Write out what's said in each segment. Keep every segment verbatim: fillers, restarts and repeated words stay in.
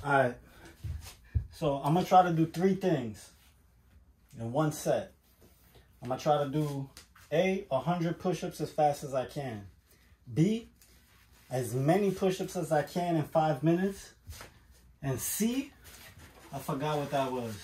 Alright. So I'm gonna try to do three things in one set. I'm gonna try to do A, one hundred push-ups as fast as I can. B, as many push-ups as I can in five minutes. And C, I forgot what that was.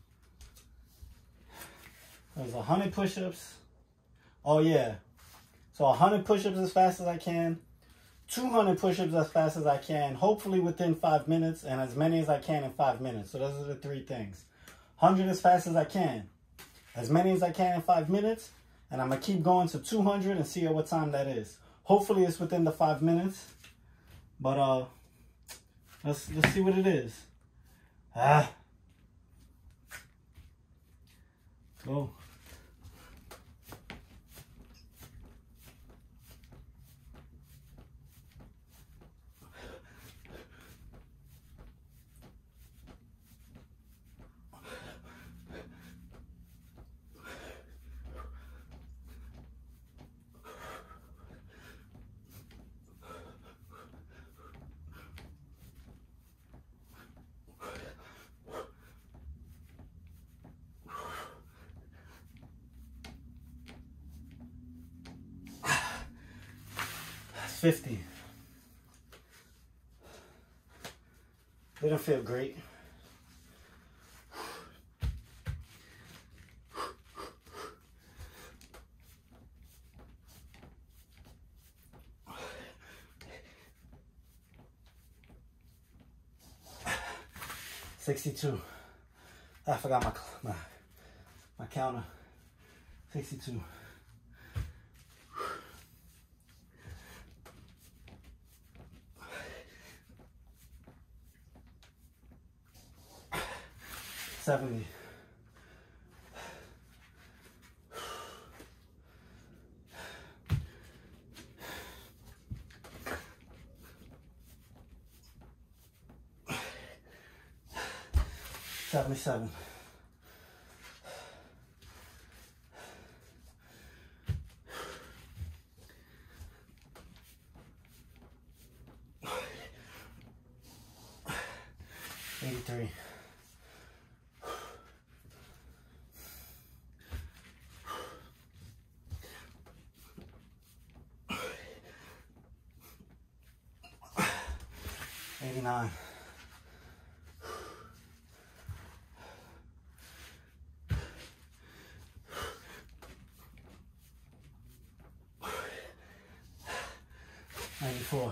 It was one hundred push-ups. Oh yeah. So one hundred push-ups as fast as I can. two hundred push-ups as fast as I can. Hopefully within five minutes. And as many as I can in five minutes. So those are the three things. one hundred as fast as I can. As many as I can in five minutes. And I'm going to keep going to two hundred and see at what time that is. Hopefully it's within the five minutes. But uh, let's, let's see what it is. Ah. Go. fifty. Didn't feel great. sixty-two. I forgot my my my counter. sixty-two. seventy. seventy-seven. eighty-three. eighty-nine. ninety-four.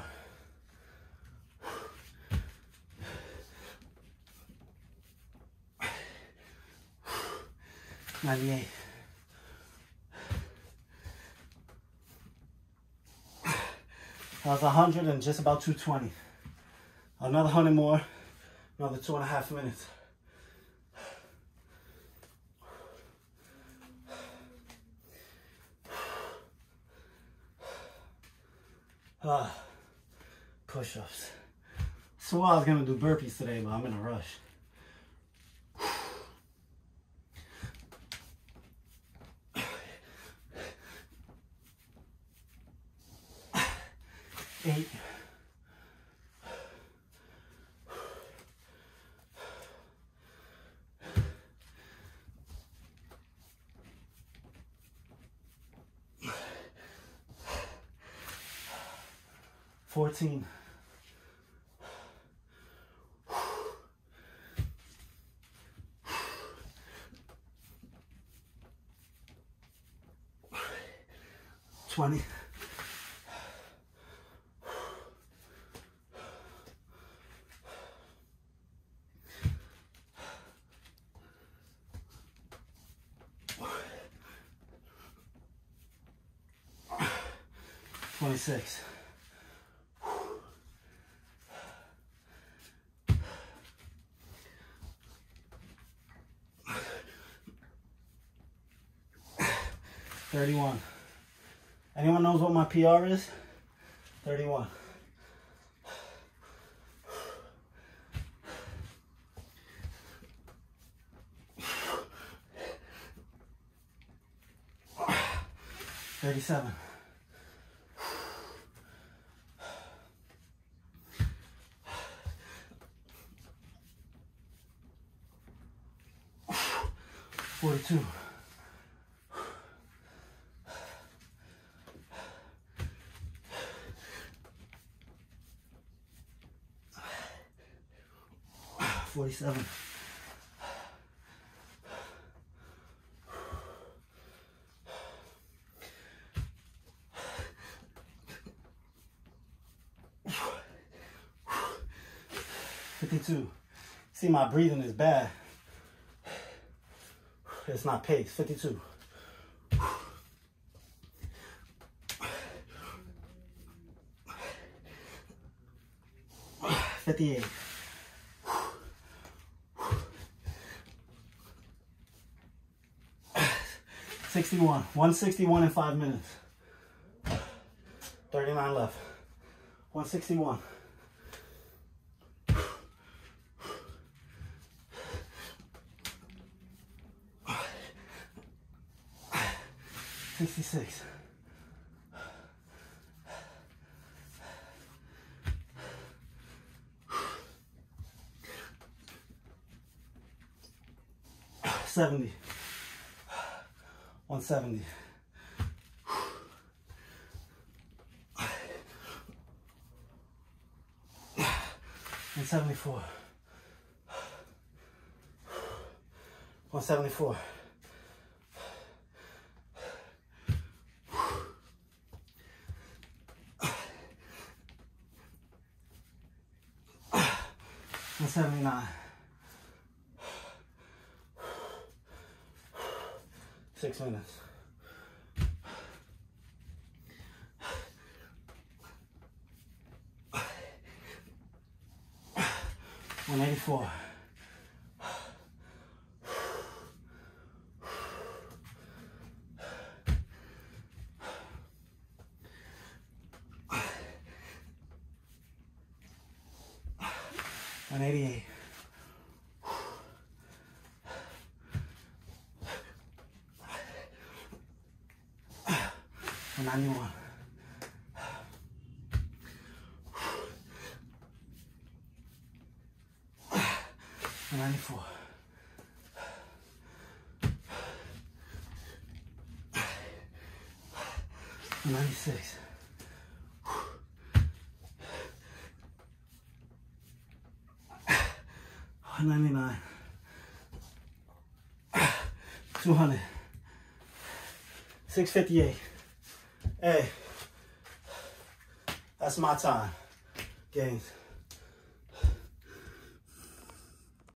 ninety-eight. That was one hundred and just about two twenty. Another one hundred more, another two and a half minutes. Ah, push-ups. So I was gonna do burpees today, but I'm in a rush. Eight. fourteen. twenty. twenty-six. thirty-one. Anyone knows what my P R is? thirty-one. thirty-seven. forty-two. forty-seven. fifty-two. See, my breathing is bad. It's not pace. fifty-two. fifty-eight. sixty-one. one sixty-one in five minutes. thirty-nine left. one sixty-one. sixty-six. seventy. one seventy. one seventy-four. one seventy-four. one seventy-nine. Six minutes. one eighty-four. one eighty-eight. one ninety-one. one ninety-four. one ninety-six. one ninety-nine. two hundred. six fifty-eight. Hey, that's my time, Gainz.